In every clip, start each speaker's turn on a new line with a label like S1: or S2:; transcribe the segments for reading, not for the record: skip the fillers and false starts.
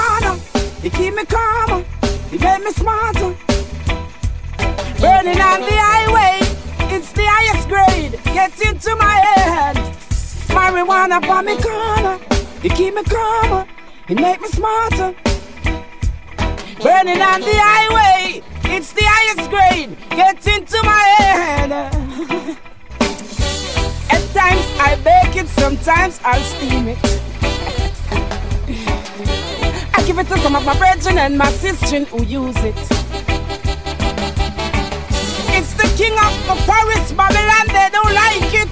S1: corner, it keep me calmer, it make me smarter. Burning on the highway, it's the highest grade, get into my head. Marijuana on me corner, it keep me calmer, it make me smarter. Burning on the highway, it's the highest grade, get into my head. At times I bake it, sometimes I'll steam it. I give it to some of my brethren and my sisters who use it. It's the king of the forest, Babylon, they don't like it.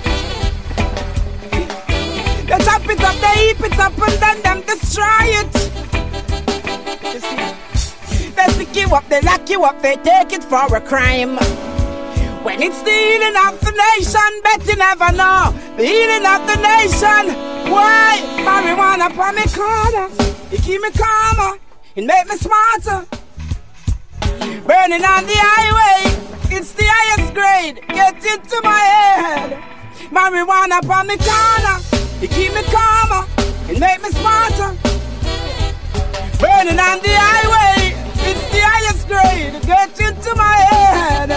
S1: They chop it up, they heap it up, and then them destroy it. You see? They stick you up, they lock you up, they take it for a crime. When it's the healing of the nation, bet you never know. The healing of the nation. Why? Marijuana upon me corner, it keep me calmer, it make me smarter. Burning on the highway, it's the highest grade, get into my head. Marijuana upon me corner, it keep me calmer, it make me smarter. Burning on the highway, it's the highest grade, get into my head.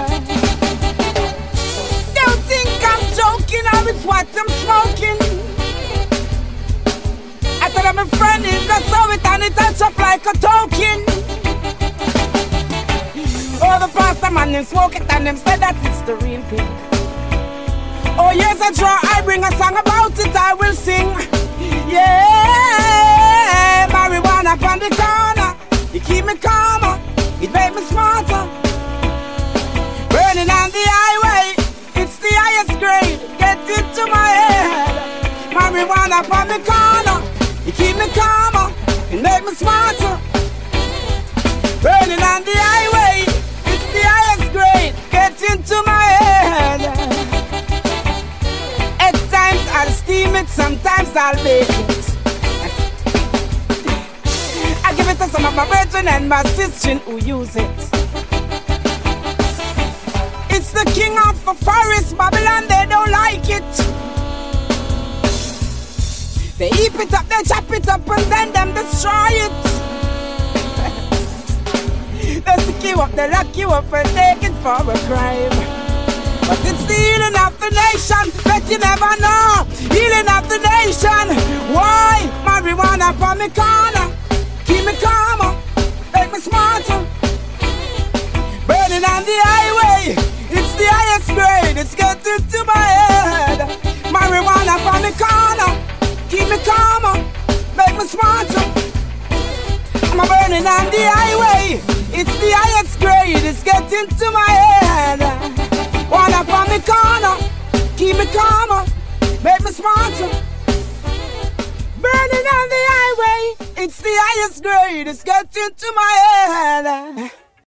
S1: Don't think I'm joking, or it's what I'm smoking. I tell them a friend is just so it and it touch up like a token. Oh, the pastor man, them smoke it and them say that it's the real thing. Oh, yes, I try, I bring a song about it, I will sing. Yeah, marijuana upon the corner, it keep me calmer, it make me smarter. Burning on the highway, it's the highest grade, get into my head. Marijuana upon the corner, it keep me calmer, it make me smarter. Burning on the highway, it's the highest grade, get into my head. At times I'll steam it, sometimes I'll bake it. I give it to some of my brethren and my sisters who use it. It's the king of the forest, Babylon, they don't like it. They heap it up, they chop it up, and then them destroy it. They stick you up, they lock you up, and take it for a crime. But it's the healing of the nation, bet you never know. Healing of the nation. Why? Marijuana upon me corner, keep me calmer, make me smarter. Burning on the highway, it's the highest grade, it's getting to my head. Marijuana upon me corner, keep me calmer, make me smarter. I'm burning on the highway, it's the highest grade, it's getting to my head. One up on me corner, keep me calmer, make me smarter. Burning on the highway, it's the highest grade, it's getting to my head.